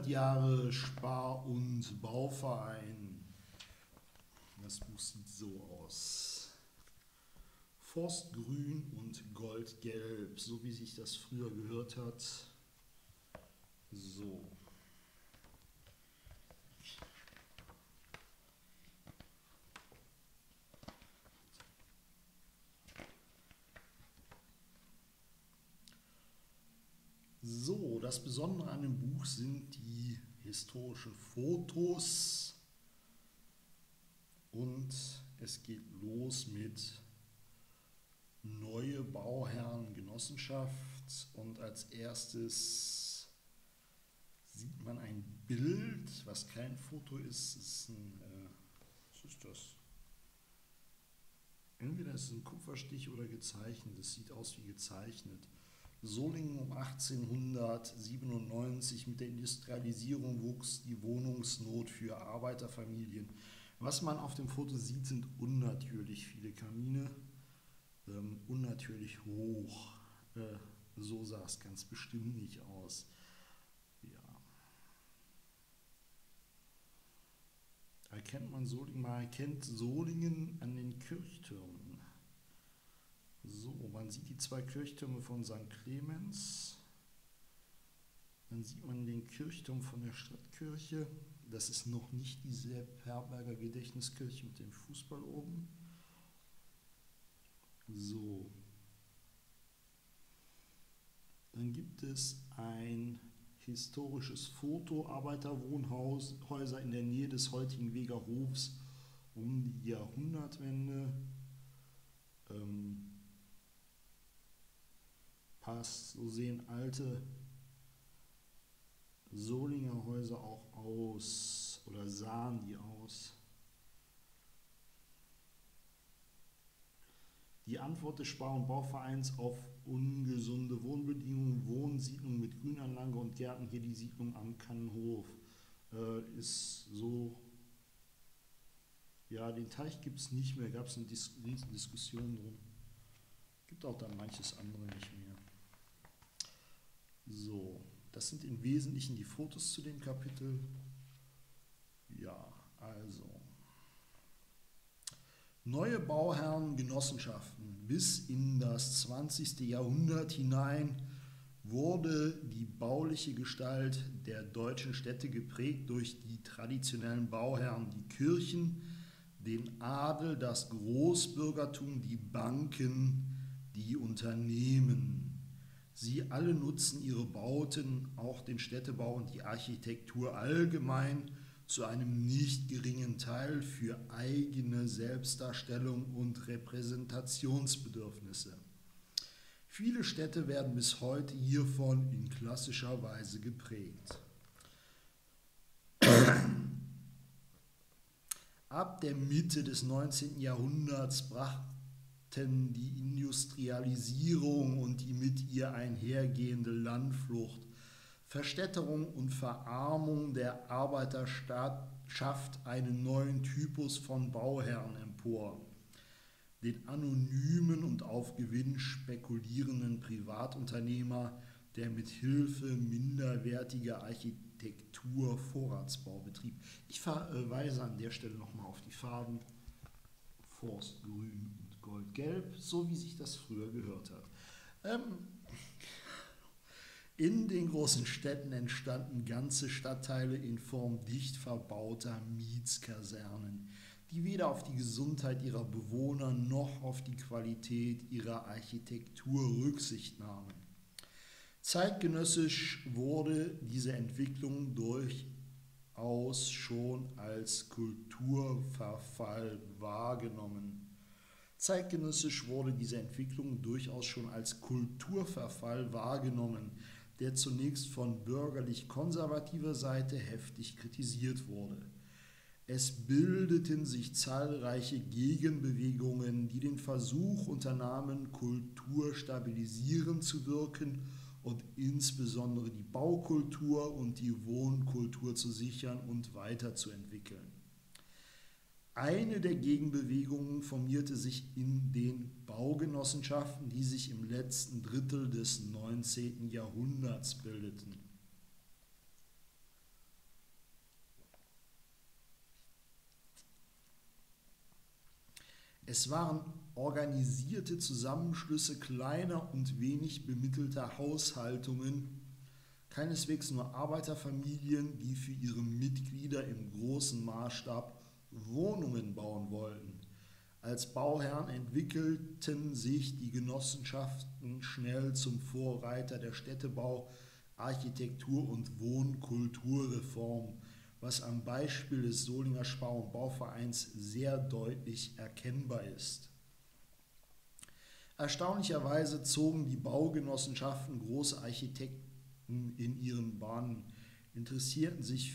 100 Jahre Spar- und Bauverein. Das Buch sieht so aus. Forstgrün und Goldgelb, so wie sich das früher gehört hat. So. So, das Besondere an dem Buch sind die historischen Fotos und es geht los mit neue Bauherrengenossenschaft und als erstes sieht man ein Bild, was kein Foto ist, ist ein, was ist das? Entweder ist es ein Kupferstich oder gezeichnet, es sieht aus wie gezeichnet. Solingen um 1897, mit der Industrialisierung wuchs die Wohnungsnot für Arbeiterfamilien. Was man auf dem Foto sieht, sind unnatürlich viele Kamine, unnatürlich hoch. So sah es ganz bestimmt nicht aus. Ja. Erkennt man Solingen? Man erkennt Solingen an den Kirchtürmen. So, man sieht die zwei Kirchtürme von St. Clemens. Dann sieht man den Kirchturm von der Stadtkirche. Das ist noch nicht die Sepp-Herberger Gedächtniskirche mit dem Fußball oben. So. Dann gibt es ein historisches Foto, Arbeiterwohnhäuser in der Nähe des heutigen Weger Hofs um die Jahrhundertwende. Passt, so sehen alte Solinger Häuser auch aus oder sahen die aus. Die Antwort des Spar- und Bauvereins auf ungesunde Wohnbedingungen, Wohnsiedlungen mit Grünanlage und Gärten, hier die Siedlung am Kannenhof, ist so, ja, den Teich gibt es nicht mehr, gab es eine Diskussion drum. Gibt auch dann manches andere nicht mehr. So, das sind im Wesentlichen die Fotos zu dem Kapitel. Ja, also. Neue Bauherrengenossenschaften. Bis in das 20. Jahrhundert hinein wurde die bauliche Gestalt der deutschen Städte geprägt durch die traditionellen Bauherren, die Kirchen, den Adel, das Großbürgertum, die Banken, die Unternehmen. Sie alle nutzen ihre Bauten, auch den Städtebau und die Architektur allgemein, zu einem nicht geringen Teil für eigene Selbstdarstellung und Repräsentationsbedürfnisse. Viele Städte werden bis heute hiervon in klassischer Weise geprägt. Ab der Mitte des 19. Jahrhunderts brachten die Industrialisierung und die mit ihr einhergehende Landflucht, Verstädterung und Verarmung der Arbeiterschaft einen neuen Typus von Bauherren empor. Den anonymen und auf Gewinn spekulierenden Privatunternehmer, der mit Hilfe minderwertiger Architektur Vorratsbau betrieb. Ich verweise an der Stelle nochmal auf die Farben Forstgrün und Goldgelb, so wie sich das früher gehört hat. In den großen Städten entstanden ganze Stadtteile in Form dicht verbauter Mietskasernen, die weder auf die Gesundheit ihrer Bewohner noch auf die Qualität ihrer Architektur Rücksicht nahmen. Zeitgenössisch wurde diese Entwicklung durchaus schon als Kulturverfall wahrgenommen. Der zunächst von bürgerlich-konservativer Seite heftig kritisiert wurde. Es bildeten sich zahlreiche Gegenbewegungen, die den Versuch unternahmen, Kultur stabilisierend zu wirken und insbesondere die Baukultur und die Wohnkultur zu sichern und weiterzuentwickeln. Eine der Gegenbewegungen formierte sich in den Baugenossenschaften, die sich im letzten Drittel des 19. Jahrhunderts bildeten. Es waren organisierte Zusammenschlüsse kleiner und wenig bemittelter Haushaltungen, keineswegs nur Arbeiterfamilien, die für ihre Mitglieder im großen Maßstab Wohnungen bauen wollten. Als Bauherren entwickelten sich die Genossenschaften schnell zum Vorreiter der Städtebau-, Architektur- und Wohnkulturreform, was am Beispiel des Solinger Spar- und Bauvereins sehr deutlich erkennbar ist. Erstaunlicherweise zogen die Baugenossenschaften große Architekten in ihren Bahnen, interessierten sich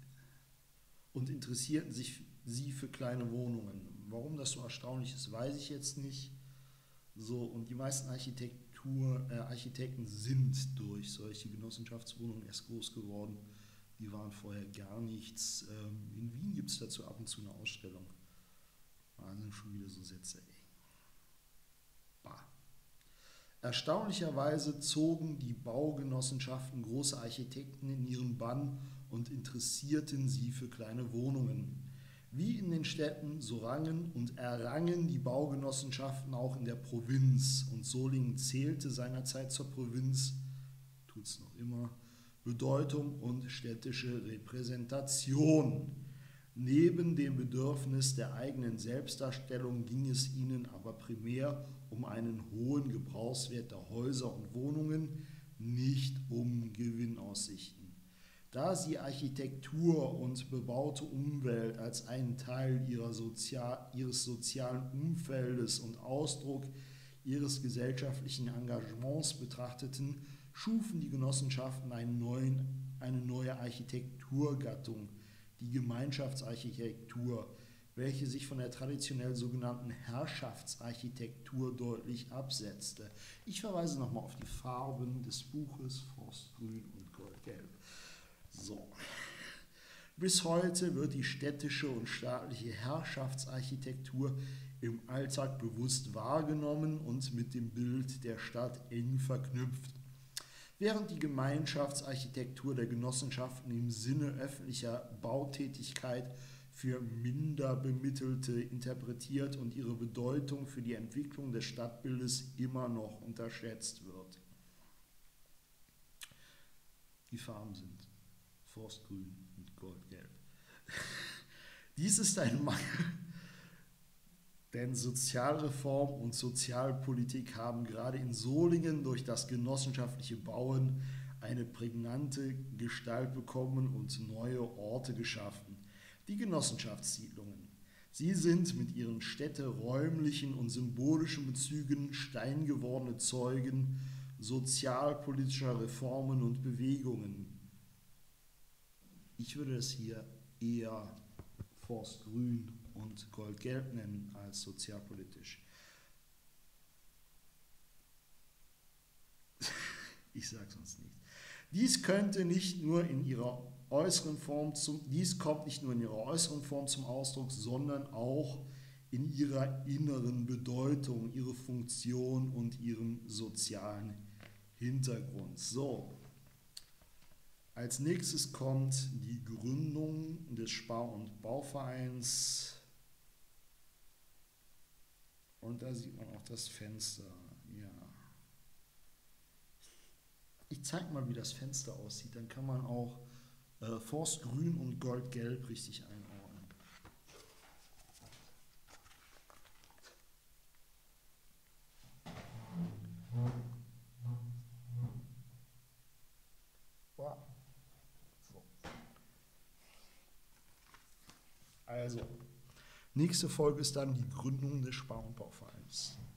sie für kleine Wohnungen. Warum das so erstaunlich ist, weiß ich jetzt nicht. So, und die meisten Architekten sind durch solche Genossenschaftswohnungen erst groß geworden. Die waren vorher gar nichts. In Wien gibt es dazu ab und zu eine Ausstellung. Da sind schon wieder so Sätze, ey. Bah. Erstaunlicherweise zogen die Baugenossenschaften große Architekten in ihren Bann und interessierten sie für kleine Wohnungen. Wie in den Städten, so rangen und errangen die Baugenossenschaften auch in der Provinz. Und Solingen zählte seinerzeit zur Provinz, tut es noch immer, Bedeutung und städtische Repräsentation. Neben dem Bedürfnis der eigenen Selbstdarstellung ging es ihnen aber primär um einen hohen Gebrauchswert der Häuser und Wohnungen, nicht um Gewinnaussichten. Da sie Architektur und bebaute Umwelt als einen Teil ihres sozialen Umfeldes und Ausdruck ihres gesellschaftlichen Engagements betrachteten, schufen die Genossenschaften eine neue Architekturgattung, die Gemeinschaftsarchitektur, welche sich von der traditionell sogenannten Herrschaftsarchitektur deutlich absetzte. Ich verweise nochmal auf die Farben des Buches, Forstgrün und Goldgelb. So. Bis heute wird die städtische und staatliche Herrschaftsarchitektur im Alltag bewusst wahrgenommen und mit dem Bild der Stadt eng verknüpft. Während die Gemeinschaftsarchitektur der Genossenschaften im Sinne öffentlicher Bautätigkeit für Minderbemittelte interpretiert und ihre Bedeutung für die Entwicklung des Stadtbildes immer noch unterschätzt wird. Die Farben sind Forstgrün und Goldgelb. Dies ist ein Mangel, denn Sozialreform und Sozialpolitik haben gerade in Solingen durch das genossenschaftliche Bauen eine prägnante Gestalt bekommen und neue Orte geschaffen. Die Genossenschaftssiedlungen. Sie sind mit ihren städteräumlichen und symbolischen Bezügen steingewordene Zeugen sozialpolitischer Reformen und Bewegungen. Ich würde es hier eher Forstgrün und Goldgelb nennen als sozialpolitisch. Ich sage sonst nichts. Dies kommt nicht nur in ihrer äußeren Form zum Ausdruck, sondern auch in ihrer inneren Bedeutung, ihrer Funktion und ihrem sozialen Hintergrund. So. Als nächstes kommt die Gründung des Spar- und Bauvereins und da sieht man auch das Fenster. Ja. Ich zeige mal, wie das Fenster aussieht, dann kann man auch Forstgrün und Goldgelb richtig einordnen. Wow. Also, nächste Folge ist dann die Gründung des Spar- und Bauvereins.